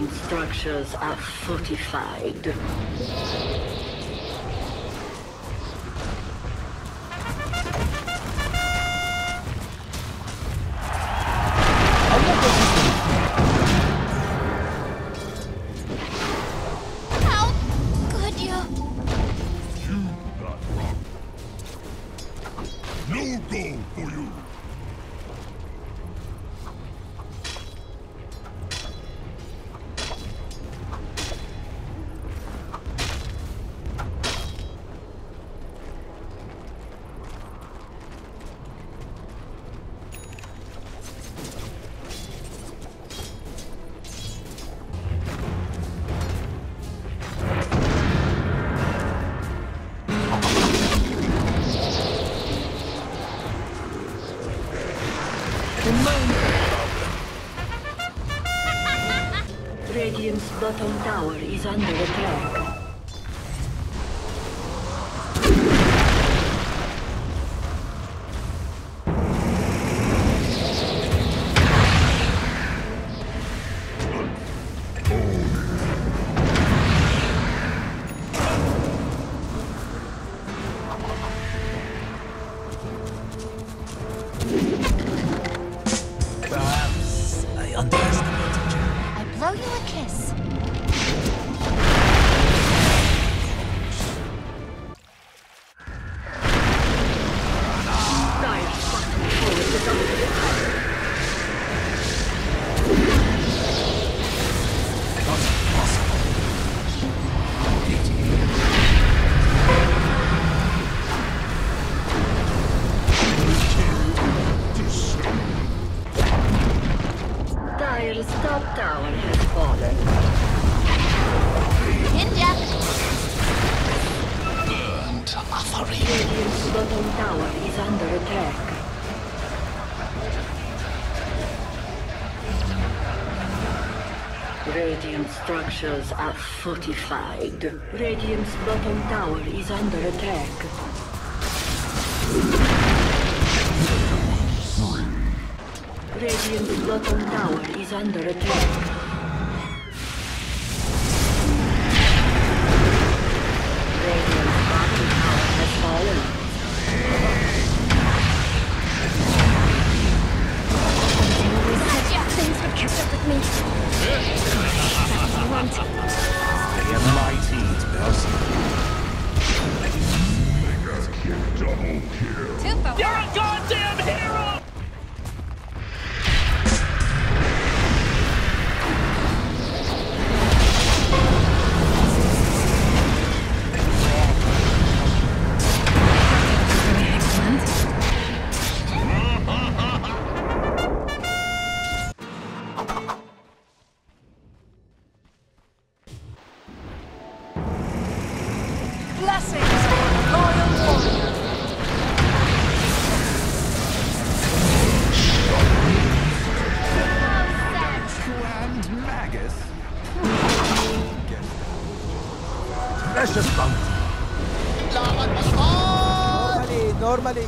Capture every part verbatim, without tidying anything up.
Radiant structures are fortified. Radiant's bottom tower is under attack. Radiant structures are fortified. Radiant's bottom tower is under attack. Radiant's bottom tower is under attack. Radiant's bottom tower has fallen. Things would catch up with me. They are mighty, Belson. Double kill. You're a goddamn hero! Precious bounty. Normally, normally.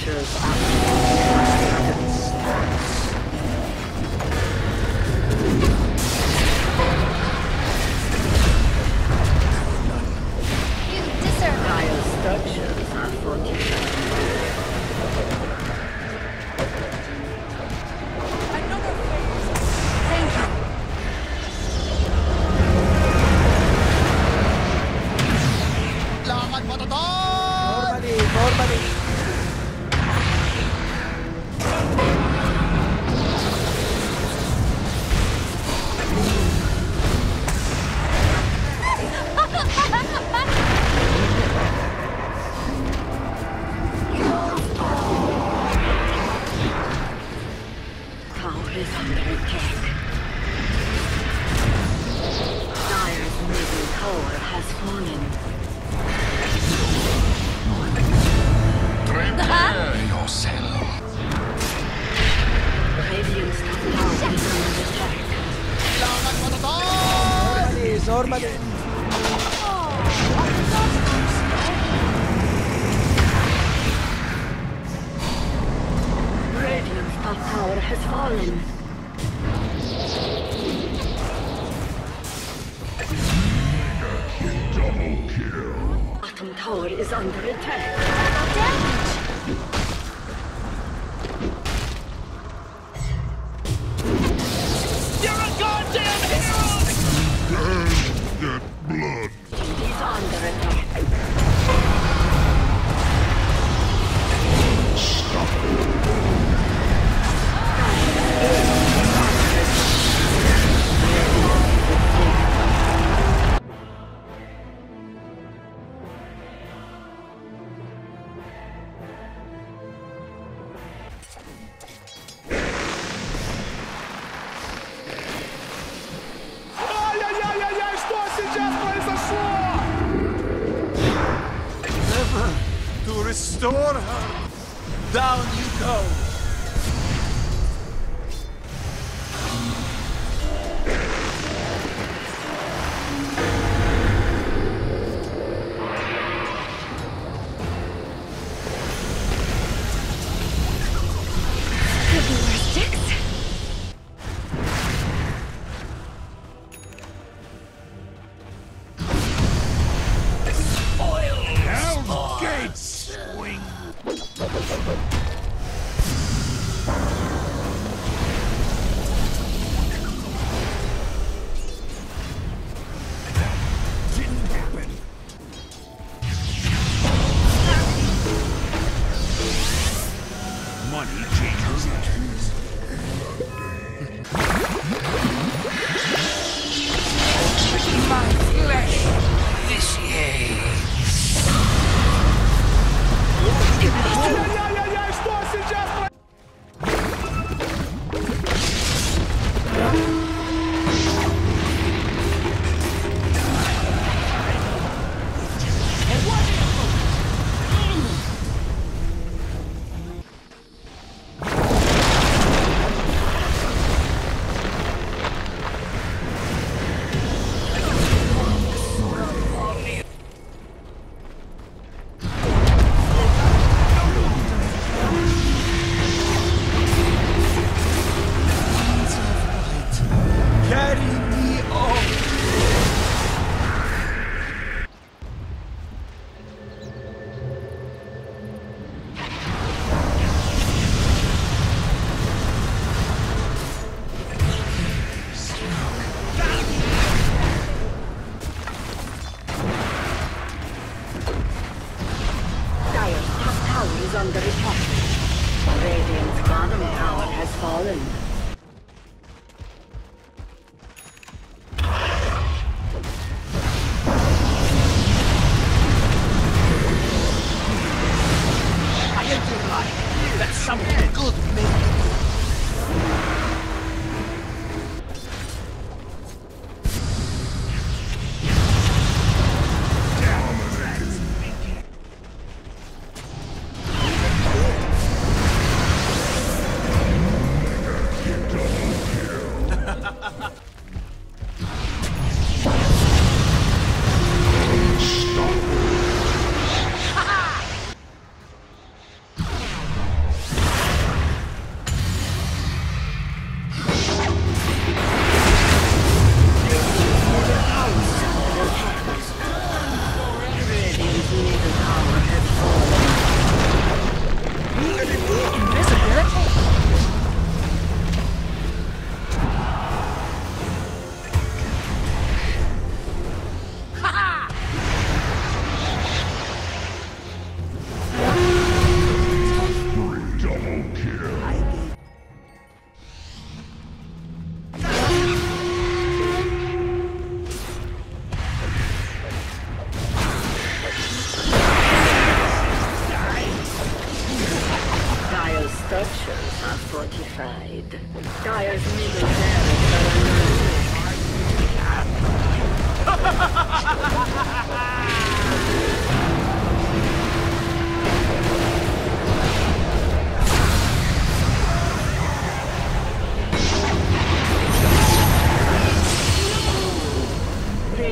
structures are fortified. You deserve it. Dire structures are fortified. Another phase. Thank you. Lakad mo to to! Normally, normally. Tower is under attack. Dire's middle tower has fallen. Prepare yourself. Radiant's top tower is under attack. Lakad mo to to! Normally, normally. Radiant's top tower has fallen. Double kill. Bottom tower is under attack. Damage. You're a goddamn hero! Get blood. He's under attack. Ай-яй-яй-яй-яй, что сейчас произошло? To restore her. Down you go. Could be worse, Dix. Hell's Gates swing. Didn't happen. Money changes hands. My flesh vitiates. Ай-яй-яй-яй-яй,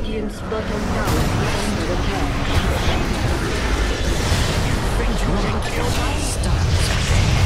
Radiant's bottom tower is under attack. Think you can kill me?